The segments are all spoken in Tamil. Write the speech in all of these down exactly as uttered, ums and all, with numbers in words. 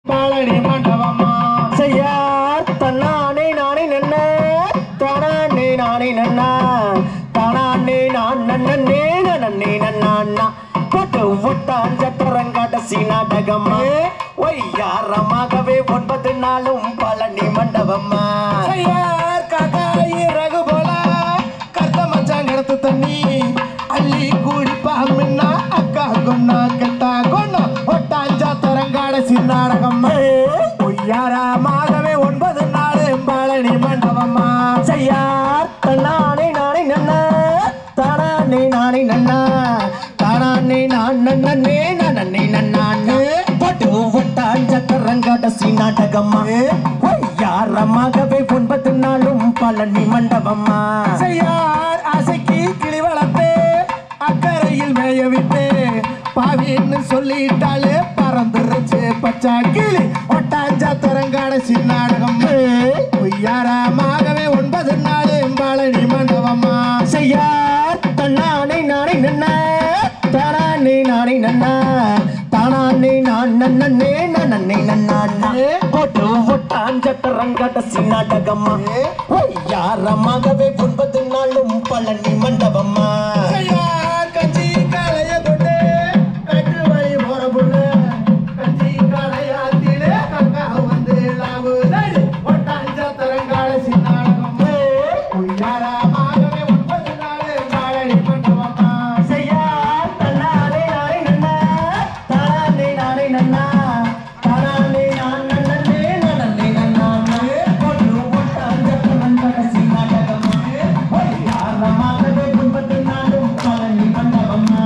பழனி மண்டபமா செய்யா தன்னானே நானே நன்ன தானே நானே நன்னா தானே நான் நன்னே நன்னே நன்னா போட்டு விட்டான் சக்கரங்காட்டசி நாடகமா ஒய்யாரமாகவே ஒன்பது நாளும் பழனி மண்டபமா செய்யார் காக்காயி ரகு போல கத்த மச்சாங்கடத்து தண்ணி அள்ளி குடிப்பா மின்னா அக்கா கொன்னா கெட்டா கொன்னா ஒட்டான் சக்கரங்காட்டசி நாடகமா ஒய்யாரமாகவே ஒன்பது நாளும் பழனி மண்டபமா செய்யார் தன்னானே நானே நன்ன தானே நானே நன்னா தானே நான் நன்னே நன்னே நன்னானே போட்டு விட்டான் சக்கரங்காட்டசி நாடகமா யாரமாகவே ஒன்பது நாளும் பழனி மண்டபமா செய்யார் ஆசைக்கு கிளி வளர்த்து அக்கறையில் மேய விட்டு பாவின்னு சொல்லிட்டாலே பறந்துருச்சு பச்சா கிளி ஒட்டான் சக்கரங்காட்டசி நாடகம் யாரமாகவே ஒன்பது நாளும் பழனி மண்டபமா செய்யார் தன்னானே நானே நன்ன தானே நானே நன்னா தானே நான் நன்னே நன்னே நன்னா போட்டு விட்டான் சக்கரங்காட்டசி நாடகமா யாரமாகவே ஒன்பது நாளும் பழனி மண்டபமா கஞ்சி காளைய கொண்டு கட்டு வழி போற புள்ள கஞ்சி காளையாத்திலே கக்கா வந்து லாவு ஒட்டான் சக்கரங்காட்டசி நாடகம் யாரமாகவே ஒன்பது நாள் பழனி மண்டபமா செய்யா தன்னானே நானே நன்னா தானே நானே நன்னா தானே நான் நன்னே நன்னே நன்னா போட்டு விட்டான் சக்கரங்காட்டசி நாடகமா யாரமாகவே ஒன்பது நாளும் பழனி மண்டபமா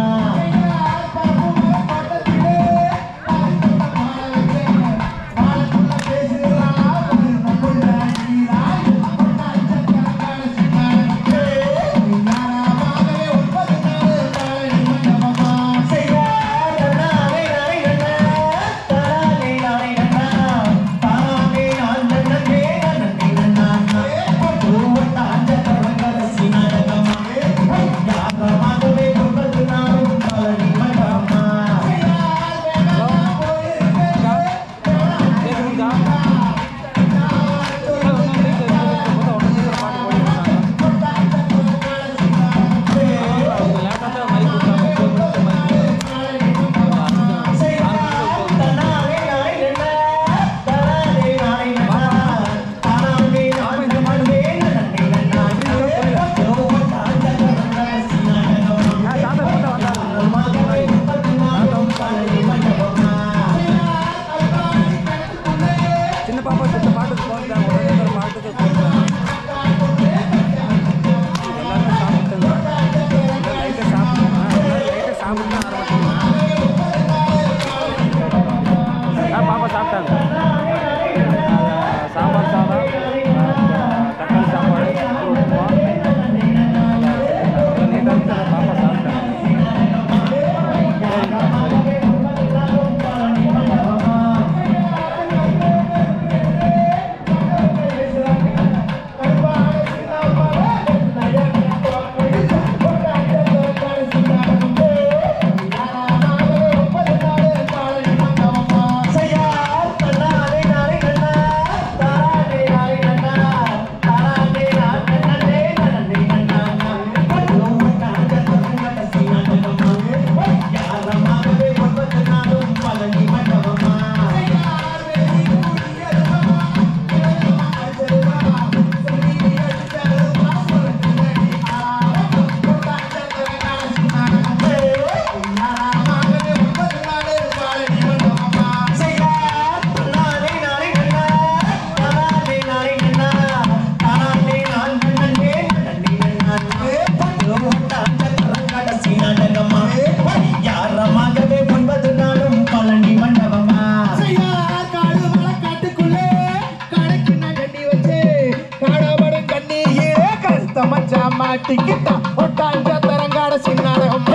மாட்டிக்கிட்டா ஒட்டான் சக்கரங்காட்டசி நாடகம்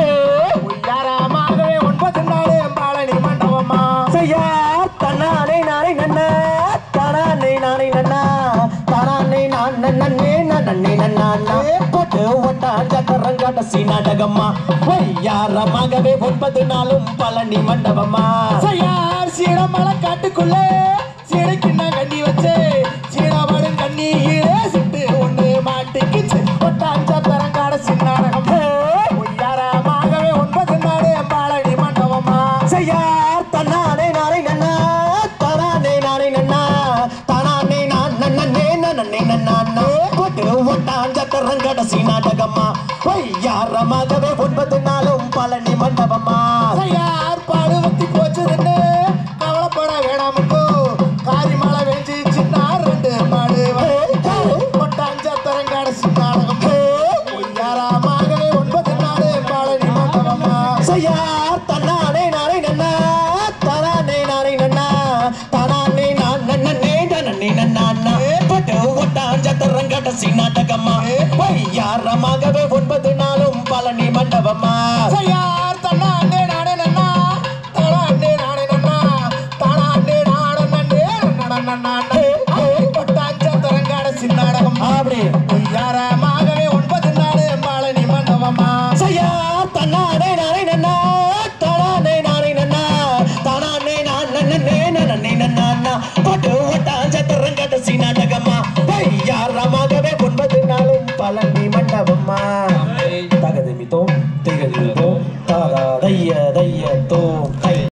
யாரமாகவே ஒன்பது நாள் பழனி மண்டபமா செய்யா தன்னானே நானே நன்ன தானே நானே நன்னா தானே நான் நன்னே நன்னே நன்னா பட்டு ஒட்டாஞ்ச கரங்கடசி நாடகம்மா ஒய்யாரமாகவே ஒன்பது நாளும் பழனி மண்டபமா செய்யார் சீடமலை காட்டுக்குள்ளே சீடைக்குன்னா கண்ணி வச்சு சீடாபாடும் கண்ணி ஈழே சிட்டு ஒண்ணு மாட்டிக்கிச்சு ஒட்டாஞ்ச கரங்கடசி நாடகம் ஒய்யாரமாகவே ஒன்பது நாடு பழனி மண்டபமா செய்யார் தன்னானே நானே நன்னா தானே நானே நன்னா தானே நான் நன்னே நன்னே நன்னா பட்டு ஒட்டாஞ்ச கரங்கடசி நாடகம்மா ஒய்யாரமாகவே ஒன்பது நாளும் பழனி மண்டபமா செய்யார் பாடுவத்தி போச்சுதுன்னு கவலைப்பட வேணாமுக்கோ காரி மழை வெஞ்சி சின்ன ரெண்டு மாடு ஒட்டாஞ்ச கரங்கடசி நாடகம் ஒய்யாரமாகவே ஒன்பது நாடு பழனி மண்டபமா செய்யார் தன்னானே நானே நன்னா தானே நானே நன்னா தானே நான் நன்னே நன்னே நன்னா பட்டு ஒட்டாஞ்ச கரங்கடசி நாடகம்மா ஒய்யாரமாகவே ஒன்பது நாளும் பழனி மண்டபமா செய்யார் தன்னானே நானே நன்னா தானே நானே நன்னா தானே நானே நன்னே நன்னா ஒட்டாஞ்ச கரங்கடசி நாடகம் அப்படி ஒய்யாரமாகவே ஒன்பது நாடு பழனி மண்டபமா செய்யார் தன்னானே நானே நன்னா தானே நானே நன்னா தானே நான் நன்னே நன்னே நன்னா பட்டு ஒட்டாஞ்ச கரங்கடசி நாடகமா ஒய்யாரமாகவே ஒன்பது நாளும் பழனி மண்டபமா